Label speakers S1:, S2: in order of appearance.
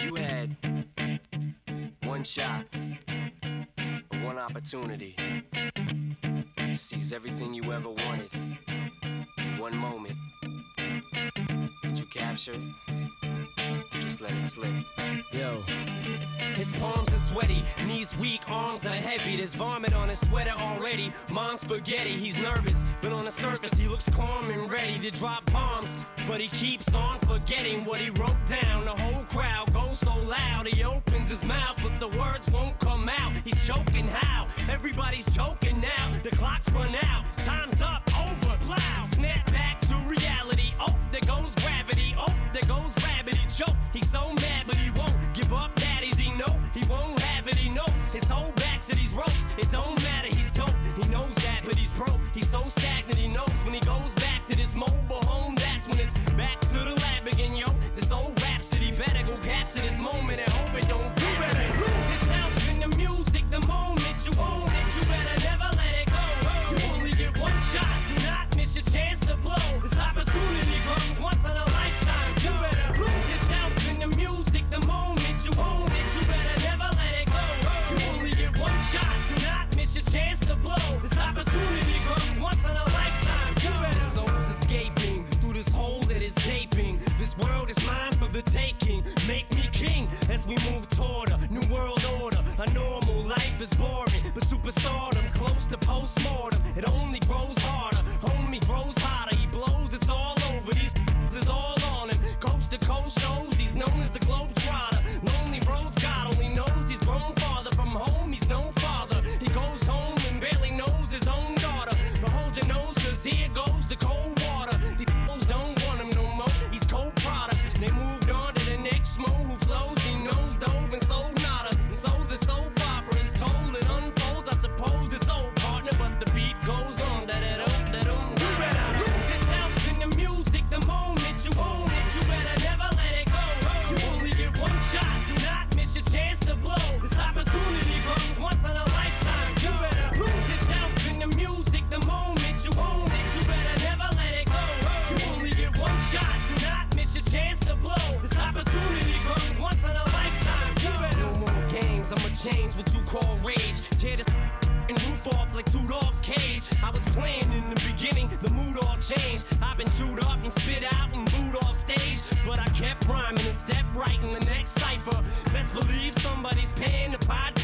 S1: If you had one shot, or one opportunity to seize everything you ever wanted in one moment, did you capture it? Just let it slip.
S2: Yo. His palms are sweaty, knees weak, arms are heavy. There's vomit on his sweater already. Mom's spaghetti, he's nervous, but on the surface he looks calm and ready to drop bombs. But he keeps on forgetting what he wrote down. The whole crowd goes so loud, he opens his mouth, but the words won't come out. He's choking how? Everybody's choking now. The clock's run out, time's up, over, plow. Snap back to reality, oh, there goes gravity. Oh, there goes rabbit, he choke. He's so mad, but he won't give up. Daddies, he know he won't have it. He knows his whole back to these ropes. It don't matter, he's dope. He knows that, but he's broke. He's so stagnant, he knows when he goes back to this mobile home. That's when it's back to the lab again, yo. This old rhapsody better go capture this moment and hope it don't. You better lose yourself in the music. The moment you own it, you better never let it go. You only get one shot. Do not miss your chance to blow. This opportunity comes once in a lifetime. You better lose yourself in the music. The moment you own it, you better never let it go. You only get one shot. Do not miss your chance to blow. This opportunity comes once in a lifetime. You better. The soul's escaping through this hole that is gaping. This world is mine for the taking. Make me king as we move toward a new world order. A normal life is boring, but superstardom's close to postmortem. It only grows harder, homie grows hotter. He blows, it's all over. These is all on him. Coast to coast shows, he's known as the Globetrotter. Lonely roads, God only knows he's grown farther from home. He's no father. He goes home and barely knows his own daughter. But hold your nose, cause here goes the cold water. These fools don't want him no more. He's cold product. They moved on to the next mo who flows. He knows dove and sold nada. And so the soap opera is told. It unfolds, I suppose it's old partner, but the beat goes on. You better lose yourself in the music. The moment you own it, you better never let it go. You only get one shot. Do not miss your chance to blow. This opportunity comes once in a lifetime. You better lose yourself in the music. The moment you own it, you better never let it go. You only get one shot. Do not miss your chance to blow. This opportunity comes once in a lifetime. You better. No more games, I'ma change what you call rage. Tear this and roof off like two dogs' cage. I was playing in the beginning, the mood all changed. I've been chewed up and spit out and booed off stage, but I kept rhyming and stepped right in the next cipher. Best believe somebody's paying to buy